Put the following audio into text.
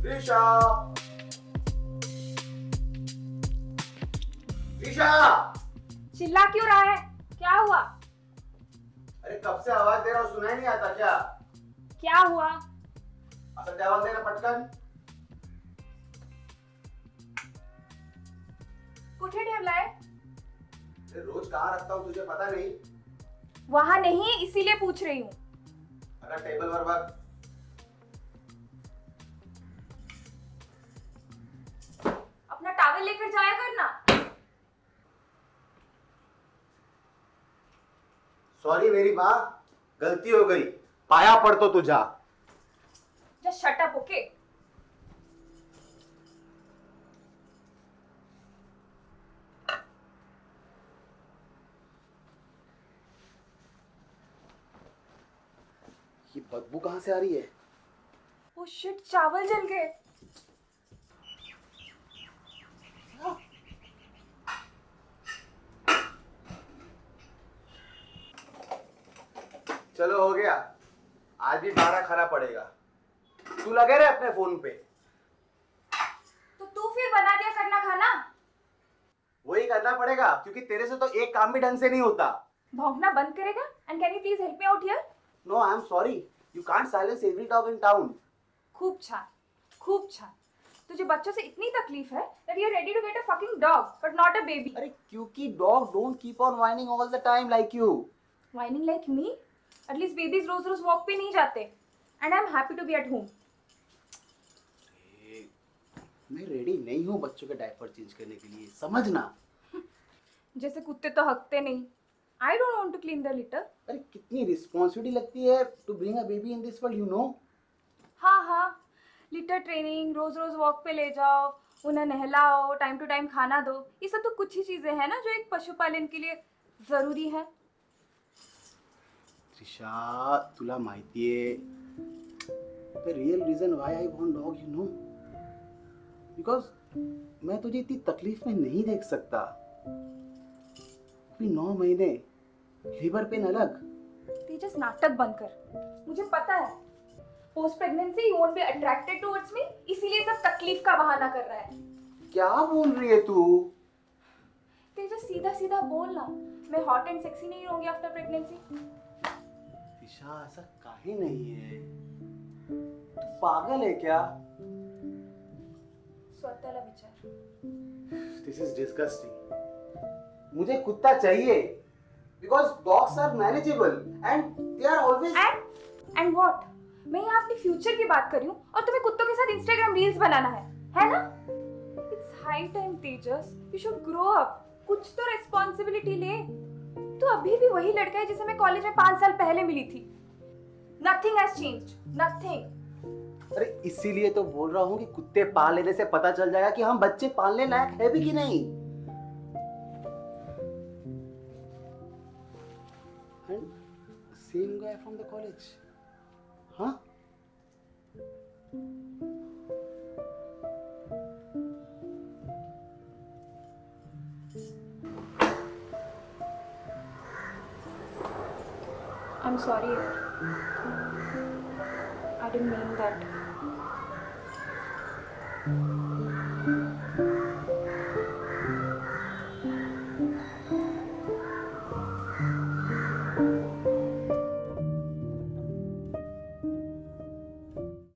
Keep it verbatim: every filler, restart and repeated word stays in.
त्रिशा, त्रिशा, चिल्ला क्यों रहा है? क्या हुआ? अरे कब से आवाज दे रहा हूँ, सुनाई नहीं आता क्या? क्या हुआ? असं जवाब देना पटकन. कुठे ठेवलाय? रोज कहाँ रखता हूँ तुझे पता नहीं? वहां नहीं, इसीलिए पूछ रही हूँ. अगर टेबल पर बघ. अपना टॉवल लेकर जाया करना. सॉरी मेरी माँ, गलती हो गई. पाया पड़तो तुझा. Just shut up, okay? ये बदबू कहाँ से आ रही है? ओ शिट, चावल जल गए. चलो हो गया. आज भी बारह खाना पड़ेगा. तू लगे रहे अपने फोन पे. तो तू फिर बना दिया करना खाना. वही करना पड़ेगा क्योंकि तेरे से तो एक काम भी ढंग से नहीं होता. भौंकना बंद करेगा? And can you please help me out here? No I am sorry. You can't silence every dog in town. खूब छान, खूब छान. तुझे बच्चों से इतनी तकलीफ है that you are ready to get a fucking dog but not a baby. अरे क्योंकि dog don't keep on whining all the time like you. Whining like me? At least babies रोज रोज वॉक पे नहीं जाते. And I'm happy to be at home. मैं ready नहीं हूँ बच्चों के डायपर चेंज करने के लिए, समझना. जैसे कुत्ते तो हकते नहीं. I don't want to clean their litter. अरे कितनी रिस्पॉन्सिबिलिटी लगती है to bring a baby in this world, you know. हाँ हाँ, लिटर ट्रेनिंग, रोज रोज वॉक पे ले जाओ, उन्हें नहलाओ, टाइम टू टाइम खाना दो. ये सब तो कुछ ही चीजें हैं ना जो एक पशुपालन के लिए जरूरी है. त्रिशा, तुला माहितीये the real reason why I want dog, you know, because मैं तुझे इतनी तकलीफ में नहीं देख सकता. अभी नौ महीने लीवर पेन अलग. तेजस, नाटक बंद कर. मुझे पता है post pregnancy you won't be attracted towards me, इसीलिए सब तकलीफ का बहाना कर रहा है. क्या बोल रही है तू? तेजस, सीधा सीधा बोल ना. मैं हॉट एंड सेक्सी नहीं रहूंगी आफ्टर प्रेगनेंसी. त्रिशा, ऐसा काहे नहीं है. तू पागल है क्या? स्वतःला विचार. This is disgusting. मुझे कुत्ता चाहिए because dogs are manageable and they are always. And and what? मैं यहाँ अपने फ्यूचर की बात कर रही हूँ और तुम्हें कुत्तों के साथ इंस्टाग्राम रील्स बनाना है, है ना? It's high time, Tejas. You should grow up. कुछ तो रिस्पॉन्सिबिलिटी ले. तू अभी भी वही लड़का है जिसे मैं कॉलेज में पांच साल पहले मिली थी. Nothing has changed. Nothing. अरे इसीलिए तो बोल रहा हूँ कि कुत्ते पाल लेने से पता चल जाएगा कि हम बच्चे पालने लायक है भी कि नहीं. And same guy from the college. Huh? I'm sorry. I didn't mean that.